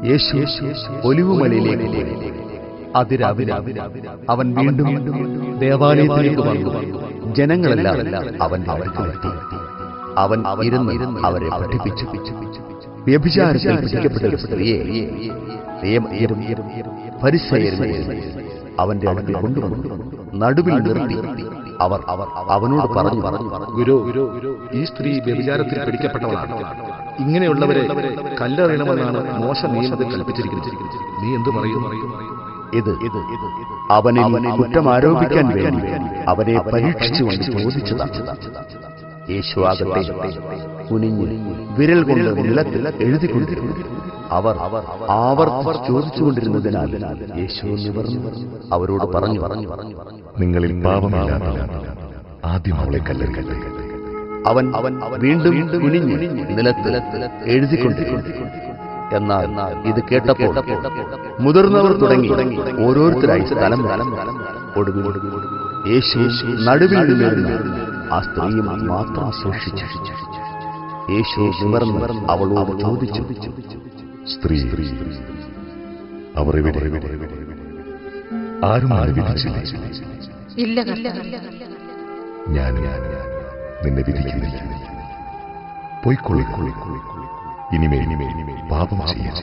യേശു ഒലിവുമലയിലേക്ക് പോയി. അതിരാവിലെ അവൻ വീണ്ടും ദേവാലയത്തിലേക്ക് വന്നു. ജനങ്ങളെല്ലാം അവന്റെ അടുക്കലെത്തി. അവൻ ഇരുന്ന് അവരെ പഠിപ്പിച്ചു. വ്യഭിചാരത്തിൽ പിടിക്കപ്പെട്ട ഒരു സ്ത്രീയെ ഫരിസേയരും അവന്റെ അടുക്കൽ കൊണ്ടുവന്നു നടുവിൽ നിർത്തി. അവർ അവനോട് പറഞ്ഞു, ഗുരു, ഈ സ്ത്രീ വ്യഭിചാരത്തിൽ പിടിക്കപ്പെട്ടവളാണ്. ഇങ്ങനെയുള്ളവരെ കല്ലെറിയണമെന്നാണ് മോശ നിയമത്തിൽ കൽപ്പിച്ചിരിക്കുന്നത്. നീ എന്തു പറയും? ഇത് അവനെ കുറ്റം ആരോപിക്കാൻ വേണ്ടി അവരെ പരീക്ഷിച്ചുകൊണ്ട് ചോദിച്ചതാണ്. യേശു ആകട്ടെ കുനിഞ്ഞ് വിരൽ കൊണ്ട് നിലത്തിൽ എഴുതിക്കൊണ്ടിരുന്നു. അവർ ആവർത്തിച്ച് ചോദിച്ചുകൊണ്ടിരുന്നതിനാൽ യേശു നിവർന്നു അവരോട് പറഞ്ഞു, നിങ്ങളിൽ പാപമില്ലാത്ത ആദ്യം അവളെ കല്ലെറിയട്ടെ. അവൻ വീണ്ടും കുനിഞ്ഞ് നിലത്തിൽ എഴുതിക്കൊണ്ടിരുന്നു. എന്നാൽ ഇത് കേട്ടപ്പോൾ മുതിർന്നവർ തുടങ്ങി ഓരോരുത്തരായി സ്ഥലം. ഒടുവിൽ യേശു നടുവിൽ നിന്നിരുന്ന ആ സ്ത്രീയും മാത്രം ശേഷിച്ചു. യേശു നിവർന്ന് അവളോട് ചോദിച്ചു, സ്ത്രീ, അവർ എവിടെ? ആരും ആരെ വിധിച്ചില്ല? ഞാൻ നിന്നെ വിധിക്കുന്നില്ല. പോയിക്കൊള്ളി, ഇനിമേൽ പാപം ചെയ്യാൻ.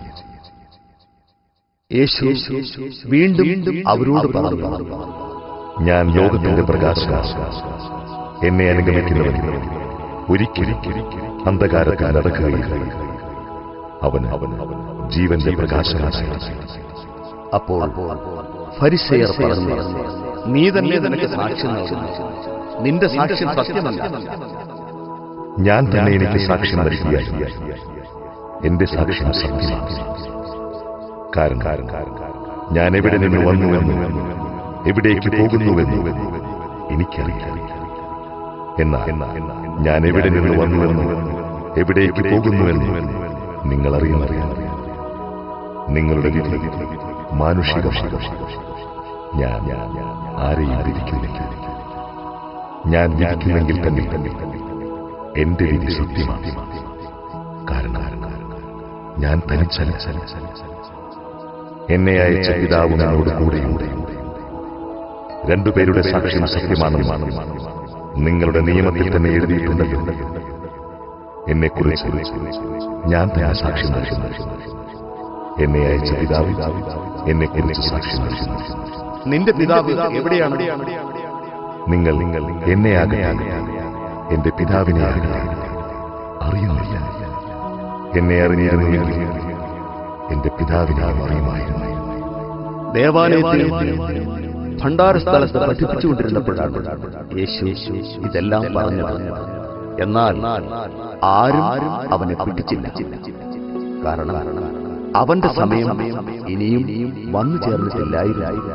യേശു വീണ്ടും അവരോട് പറഞ്ഞു, ഞാൻ ലോകത്തിന്റെ പ്രകാശമാണ്. എന്നെ അനുഗമിക്കുന്നവൻ ഒരിക്കലും അന്ധകാരത്തിൽ നടക്കുകയില്ല. അവൻ ജീവന്റെ പ്രകാശമാണ്. അപ്പോൾ ഫരിസേയർ പറഞ്ഞു, നീ തന്നെ നിനക്ക് സാക്ഷ്യം നൽകുന്നു. നിന്റെ സാക്ഷ്യം സത്യമല്ല. ഞാൻ തന്നെ എനിക്ക് സാക്ഷ്യം നൽകിയാൽ എന്റെ സാക്ഷ്യം സത്യമാണ്. കാരണം ഞാൻ എവിടെ നിന്ന് വന്നുവെന്നും എവിടേക്ക് പോകുന്നുവെന്നും എനിക്കറിയാം. എന്നാൽ ഞാൻ എവിടെ നിന്ന് വന്നുവെന്നും എവിടേക്ക് പോകുന്നുവെന്നും നിങ്ങളറിയാം. നിങ്ങളുടെ വിധി മാനുഷികമാണ്. ഞാൻ ആരെയും വിധിക്കുന്നില്ല. ഞാൻ വിധിക്കുന്നെങ്കിൽ തന്നെ എന്റെ വിധി സത്യമാണ്. കാരണം ഞാൻ തനിച്ചല്ല, എന്നെ അയച്ച പിതാവ് എന്നോട് കൂടെയുണ്ട്. രണ്ടുപേരുടെ സാക്ഷ്യം സത്യമാണെന്ന് നിങ്ങളുടെ നിയമത്തിൽ തന്നെ എഴുതിയിട്ടുണ്ടല്ലോ. എന്നെക്കുറിച്ച് ഞാൻ തന്നെ സാക്ഷ്യം നൽകുന്നു. എന്നെ അയച്ച പിതാവ് എന്നെക്കുറിച്ച് സാക്ഷ്യം നൽകുന്നു. നിന്റെ പിതാവ് എവിടെയാണ്? നിങ്ങൾ എന്നെ ആകട്ടെ എന്റെ പിതാവിനെ ആകട്ടെ അറിയുന്നില്ല. എന്നെ അറിഞ്ഞിരുന്നുവെങ്കിൽ എന്റെ പിതാവിനെ അറിയുമായിരുന്നു. ദേവാലയത്തിൽ ഭണ്ഡാര സ്ഥലത്ത് പഠിപ്പിച്ചുകൊണ്ടിരുന്നപ്പോഴാണ് യേശു ഇതെല്ലാം പറഞ്ഞത്. എന്നാൽ ആരും അവനെ പിടിച്ചില്ല. കാരണം അവന്റെ സമയം ഇനിയും വന്നു ചേർന്നിട്ടില്ലായിരുന്നു.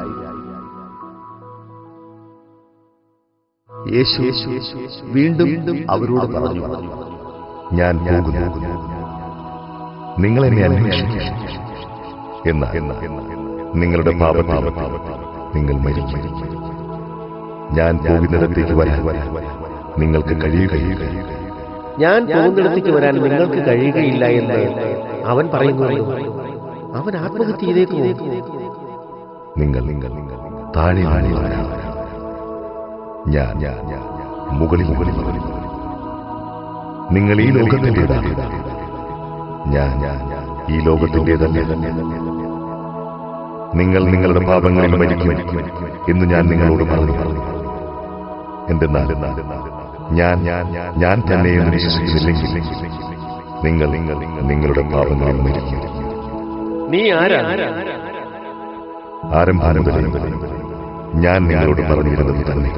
യേശു വീണ്ടും അവരോട് പറഞ്ഞു, ഞാൻ പോകുന്നു. നിങ്ങളെന്നെ അന്വേഷിക്കും. എന്നാൽ നിങ്ങളുടെ പാപത്തിൽ നിങ്ങൾ മരിക്കും. ഞാൻ പോകുന്നിടത്തേക്ക് വരാൻ നിങ്ങൾക്ക് കഴിയുകയില്ല. ഞാൻ പോകുന്നിടത്തേക്ക് വരാൻ നിങ്ങൾക്ക് കഴിയുകയില്ല എന്ന് അവൻ പറയുന്നു. അവൻ ആത്മഹത്യ ചെയ്തേക്കുമോ? നിങ്ങൾ താഴെ ഞാൻ മുകളിൽ. നിങ്ങൾ ഈ ലോകത്തിൻ്റെതാണ്. ഞാൻ ഈ ലോകത്തിൻ്റെതല്ല. നിങ്ങൾ നിങ്ങളുടെ പാപങ്ങളിൽ മരിക്കും എന്ന് ഞാൻ നിങ്ങളോട് പറഞ്ഞു. എന്തെന്നാൽ ഞാൻ തന്നെ എന്ന് വിശ്വസിക്കുന്നില്ലെങ്കിൽ നിങ്ങൾ നിങ്ങളുടെ പാപങ്ങളിൽ മരിക്കും. നീ ആരാണ്? ആരംഭം മുതലേ ഞാൻ നിങ്ങളോട് പറഞ്ഞിരുന്നത് തന്നെ.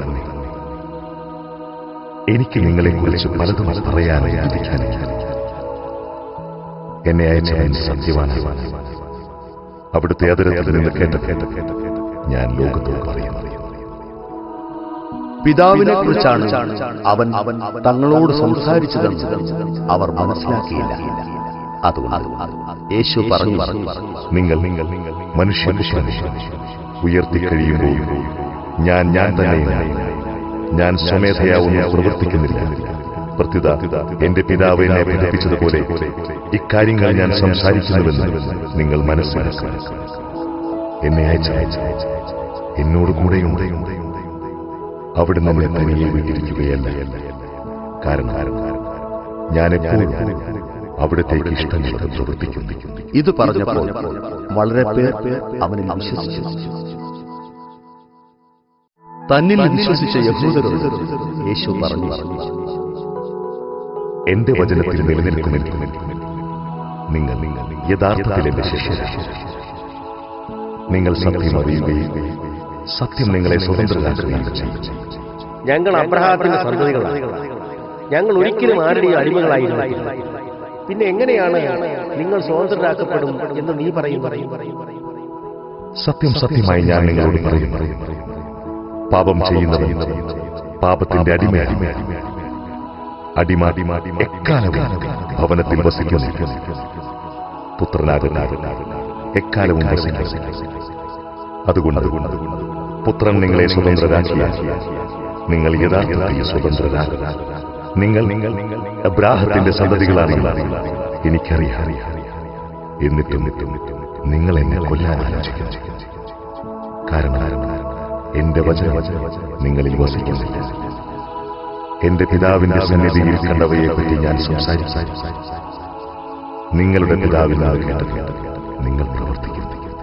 എനിക്ക് നിങ്ങളെക്കുറിച്ച് പലതും പറയാനും ചിന്തിക്കാനും. എന്നെ അയച്ചവൻ സത്യവാനാണ്. അവിടുത്തെ അതിരത്തിൽ നിന്ന് കേട്ട ഞാൻ ലോകത്തോട് പറയുന്നു. പിതാവിനെ കുറിച്ചാണ് അവൻ തങ്ങളോട് സംസാരിച്ചതെന്ന് അവർ മനസ്സിലാക്കിയില്ല. അതുകൊണ്ട് യേശു പറഞ്ഞു, നിങ്ങൾ മനുഷ്യപുത്രനെ ഉയർത്തിക്കഴിയുമ്പോൾ ഞാൻ തന്നെയാണ്. ഞാൻ സ്വമേധയാ ഒന്നും പ്രവർത്തിക്കുന്നില്ല. പ്രത്യുത എന്റെ പിതാവ് എന്നെ പഠിപ്പിച്ചതുപോലെ ഇക്കാര്യങ്ങൾ ഞാൻ സംസാരിക്കുന്നുവെന്ന് നിങ്ങൾ മനസ്സിലാക്കുക. എന്നെ അയച്ച എന്നോട് കൂടെയുണ്ട്. അവിടെ നമ്മളെ തനിയെ വിട്ടിരിക്കുകയല്ല. കാരണം ഞാൻ എപ്പോഴും അവിടത്തേക്ക് ഇഷ്ടമുള്ളത് പ്രവർത്തിക്കുന്നു. ഇത് പറഞ്ഞപ്പോൾ വളരെ പേർ അവനിൽ വിശ്വസിച്ചു. തന്നിൽ വിശ്വസിച്ച യഹൂദരോട് യേശു പറഞ്ഞു, എന്റെ വചനത്തിൽ നിലനിൽക്കുമെന്ന് നിങ്ങൾ യഥാർത്ഥത്തിൽ എന്റെ ശിഷ്യരാണ്. നിങ്ങൾ സത്യം അറിയുകയും സത്യം നിങ്ങളെ സ്വതന്ത്രരാക്കുകയും ചെയ്യും. ഞങ്ങൾ അബ്രഹാത്തിന്റെ സന്തതികളാണ്. ഞങ്ങൾ ഒരിക്കലും ആരുടെയും അടിമകളായിരുന്നില്ല. പിന്നെ എങ്ങനെയാണ് നിങ്ങൾ സ്വതന്ത്രരാക്കപ്പെടും എന്ന് നീ പറയും? സത്യം സത്യമായി ഞാൻ നിങ്ങളോട് പറയുന്നു, പാപം ചെയ്യുന്നവൻ പാപത്തിന്റെ അടിമ എക്കാലവും ഭവനത്തിൽ വസിക്കുന്നു. പുത്രനാകുന്ന എക്കാലവും വസിക്കുന്നു. അതുകൊണ്ട് പുത്രൻ നിങ്ങളെ സ്വതന്ത്രരാക്കിയാൽ നിങ്ങൾ യഥാർത്ഥത്തിൽ സ്വതന്ത്രരാകുക. നിങ്ങൾ അബ്രാഹത്തിന്റെ സന്തതികളാണെന്ന് എനിക്കറിയാം. എന്നിട്ടും നിങ്ങൾ എന്നെ കൊല്ലാൻ ആലോചിക്കുന്നു. കാരണം എന്റെ വചനം നിങ്ങളിൽ വസിക്കുന്നില്ല. എന്റെ പിതാവിന്റെ സന്നിധിയിൽ കണ്ടവയെപ്പറ്റി ഞാൻ സംസാരിച്ചു. നിങ്ങളുടെ പിതാവിനാൽ കേട്ടത് നിങ്ങൾ പ്രവർത്തിക്കുന്നു.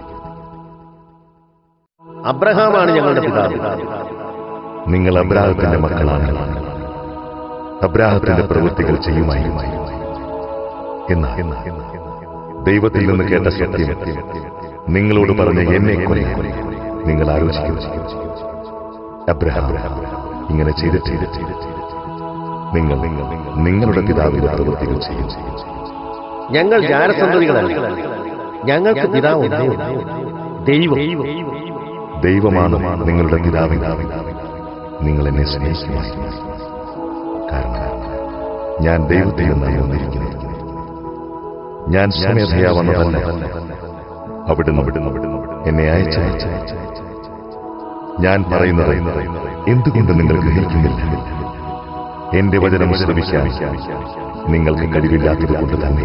അബ്രഹാമാണ് ഞങ്ങളുടെ പിതാവ്. നിങ്ങൾ അബ്രാഹത്തിന്റെ മക്കളാണ്. അബ്രാഹത്തിന്റെ പ്രവൃത്തികൾ ചെയ്യുമായിരുന്നു. എന്നാൽ ദൈവത്തിൽ നിന്ന് കേട്ട സത്യം നിങ്ങളോട് പറഞ്ഞ എന്നെ കൊല്ലാൻ നിങ്ങൾ ആലോചിക്കുന്നു. അബ്രഹാം ഇങ്ങനെ ചെയ്തിട്ട് നിങ്ങൾ നിങ്ങളുടെ പിതാവിന്റെ പ്രവൃത്തികൾ ചെയ്യും. ഞങ്ങൾ ജാരസന്തതികളല്ല. ഞങ്ങൾക്ക് പിതാവ് ദൈവമാണ് നിങ്ങളുടെ പിതാവിന്. നിങ്ങൾ എന്നെ സ്നേഹിക്കുമായിരുന്നു. കാരണം ഞാൻ ദൈവത്തിൽ നിന്നാണ് വന്നിരിക്കുന്നത്. ഞാൻ സ്വമേധയാ വന്നതല്ല, അവിടുന്ന് എന്നെ അയച്ച. ഞാൻ പറയുന്നത് എന്തുകൊണ്ട് നിങ്ങൾ ഗ്രഹിക്കുന്നില്ല? എന്റെ വചനം ശ്രവിക്കാൻ നിങ്ങൾക്ക് കഴിവില്ലാത്തതുകൊണ്ട് തന്നെ.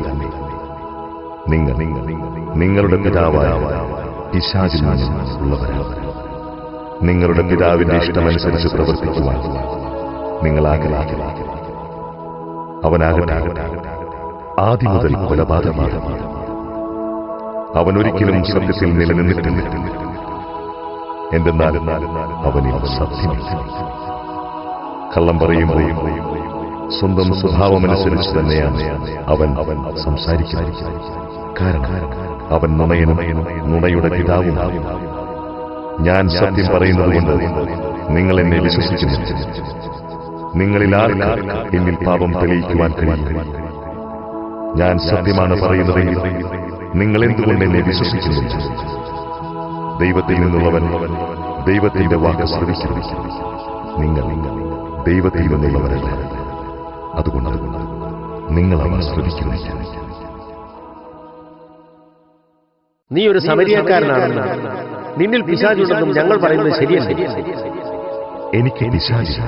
നിങ്ങളുടെ പിതാവായ പിശാചിൽ ഉള്ളവരാണ്. നിങ്ങളുടെ പിതാവിന്റെ ഇഷ്ടമനുസരിച്ച് പ്രവർത്തിക്കുവാൻ നിങ്ങൾ ആഗ്രഹിക്കുന്നു. അവനാകട്ടെ ആദ്യം മുതൽ കൊലപാതകമാണ്. അവനൊരിക്കലും സത്യത്തിൽ നിലനിന്നിട്ടില്ല. എന്തെന്നാൽ അവനിൽ സത്യമില്ല. കള്ളം പറയുമ്പോൾ സ്വന്തം സ്വഭാവമനുസരിച്ച് തന്നെയാണ് അവൻ സംസാരിക്കുന്നത്. കാരണം അവൻ നുണയുടെ പിതാവുമാണ്. ഞാൻ സത്യം പറയുന്നതുകൊണ്ട് നിങ്ങൾ എന്നെ വിശ്വസിക്കുന്നില്ല. നിങ്ങളിൽ ആർക്ക് എന്നിൽ പാപം തെളിയിക്കുവാൻ കഴിയും? ഞാൻ സത്യമാണ് പറയുന്നതെങ്കിൽ നിങ്ങൾ എന്തുകൊണ്ട് എന്നെ വിശ്വസിക്കുന്നില്ല? ദൈവത്തിൽ നിന്നുള്ളവൻ ദൈവത്തിന്റെ വാക്ക് ശ്രവിക്കുന്നു. നിങ്ങൾ ദൈവത്തിൽ നിന്നുള്ളവരല്ല. അതുകൊണ്ട് നിങ്ങൾ അവ ശ്രവിക്കുന്നില്ല. നീ ഒരു സമരിയക്കാരനാണെന്ന്, നിന്നിൽ പിശാചുണ്ടെന്നും ഞങ്ങൾ പറയുന്നത് ശരിയല്ല. എനിക്ക് പിശാചില്ല.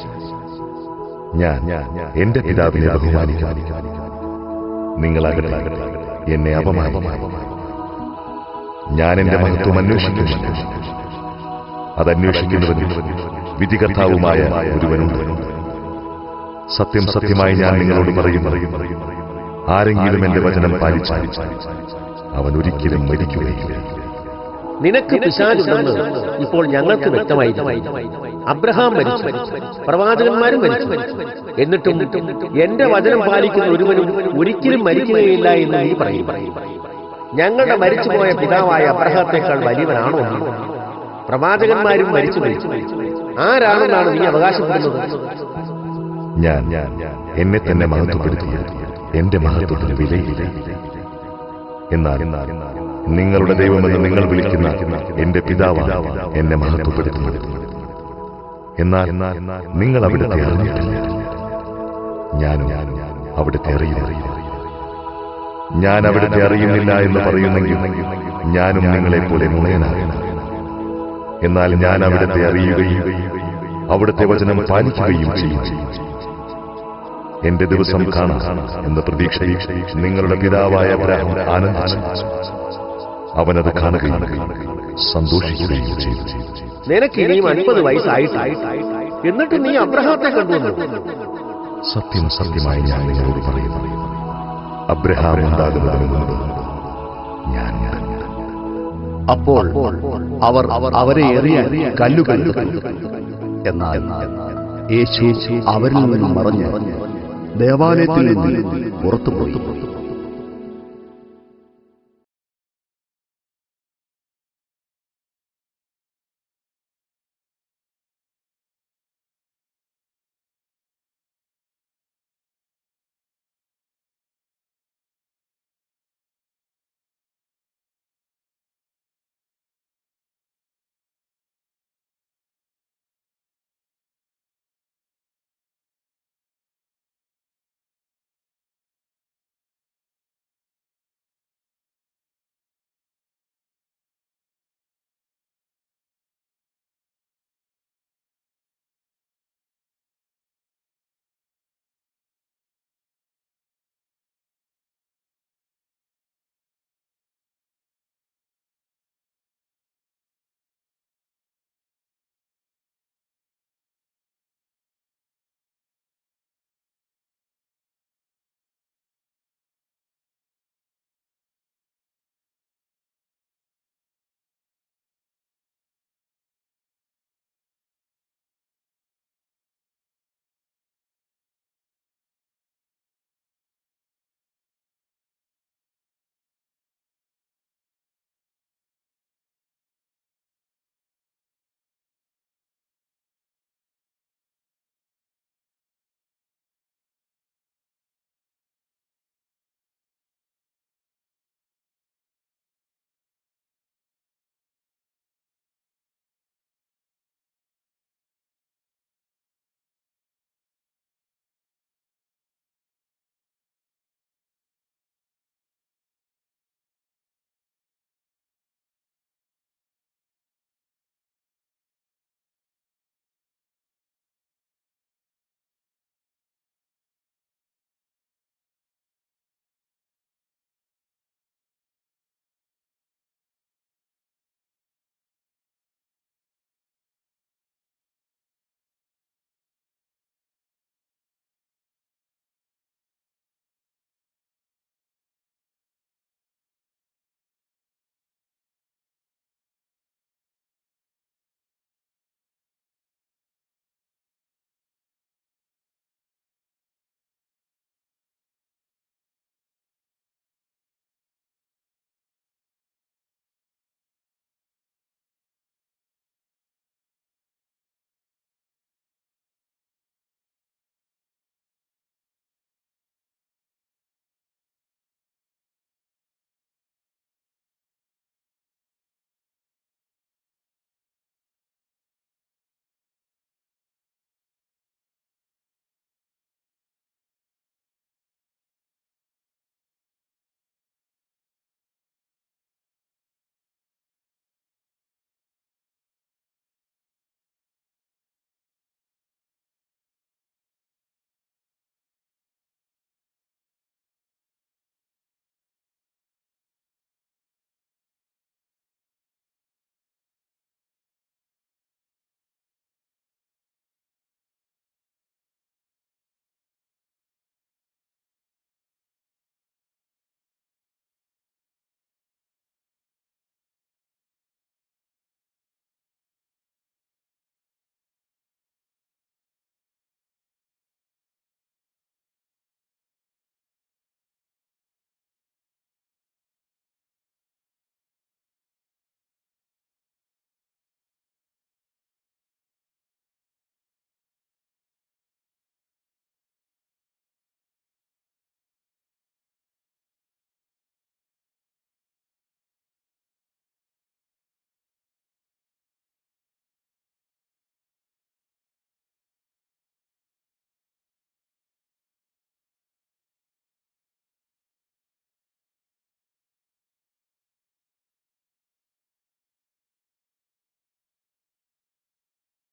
ഞാൻ എന്റെ പിതാവിനെ ബഹുമാനിക്കുന്നു. നിങ്ങളാകട്ടെ എന്നെ അപമാനിക്കുന്നു. ഞാൻ എന്റെ മഹത്വം അന്വേഷിക്കുന്നു. അതന്വേഷിക്കുന്നവനും വിധികർത്താവുമായ ഒരുവനുണ്ട്. സത്യം സത്യമായി ഞാൻ നിങ്ങളോട് പറയുന്നു, ആരെങ്കിലും എന്റെ വചനം പാലിച്ചാൽ അവൻ ഒരിക്കലും മരിക്കുകയില്ല. നിനക്ക് പിശാചുണ്ടെന്ന് ഇപ്പോൾ ഞങ്ങൾക്ക് വ്യക്തമായിരുന്നു. അബ്രഹാം മരിച്ചു, പ്രവാചകന്മാരും മരിച്ചു. എന്നിട്ടും എന്റെ വചനം പാലിക്കുന്ന ഒരുവനും ഒരിക്കലും മരിക്കുകയില്ല എന്ന് നീ പറയും. ഞങ്ങളുടെ മരിച്ചുപോയ പിതാവായ അബ്രഹാത്തേക്കാൾ വലിയവനാണോ നീ? പ്രവാചകന്മാരും മരിച്ചു. ആരാണെന്നാണ് നീ അവകാശപ്പെടുന്നത്? ഞാൻ എന്നെ തന്നെ മഹത്വപ്പെടുത്തിയ എന്റെ മഹത്വത്തിന് വിലയില്ല. എന്നാൽ നിങ്ങളുടെ ദൈവമെന്ന് നിങ്ങൾ വിളിക്കുന്ന എന്റെ പിതാവാണ് എന്നെ മഹത്വപ്പെടുത്തുന്നത്. എന്നാൽ നിങ്ങൾ അവിടുത്തെ അറിഞ്ഞിട്ടില്ല. ഞാനും അവിടുത്തെ അറിയില്ല. ഞാൻ അവിടുത്തെ അറിയുന്നില്ല എന്ന് പറയുന്നെങ്കിൽ ഞാനും നിങ്ങളെപ്പോലെ നുണയനാകണം. എന്നാൽ ഞാൻ അവിടുത്തെ അറിയുകയും അവിടുത്തെ വചനം പാലിക്കുകയും ചെയ്യും. എന്റെ ദിവസം കാണാം എന്ന പ്രതീക്ഷയിൽ നിങ്ങളുടെ പിതാവായ അബ്രഹാം ആനന്ദിച്ചു. അവനത് കാണുകയും സന്തോഷിക്കുകയും ചെയ്തു. നിനക്ക് ഇനിയും 50 വയസ്സായിട്ട് എന്നിട്ട് നീ അബ്രഹാത്തെ കണ്ടുവന്നു. സത്യം സത്യമായി ഞാൻ നിങ്ങളോട് പറയുന്നു, അബ്രഹാം ഉണ്ടാകുന്നതിന് മുമ്പ് ഞാൻ. അപ്പോൾ അവർ അവരെ എറിയാൻ കല്ലുകൾ. എന്നാൽ യേശു അവരിൽ നിന്നും മറഞ്ഞ് ദേവാലയത്തിൽ നിന്ന് പുറത്തുപോയി.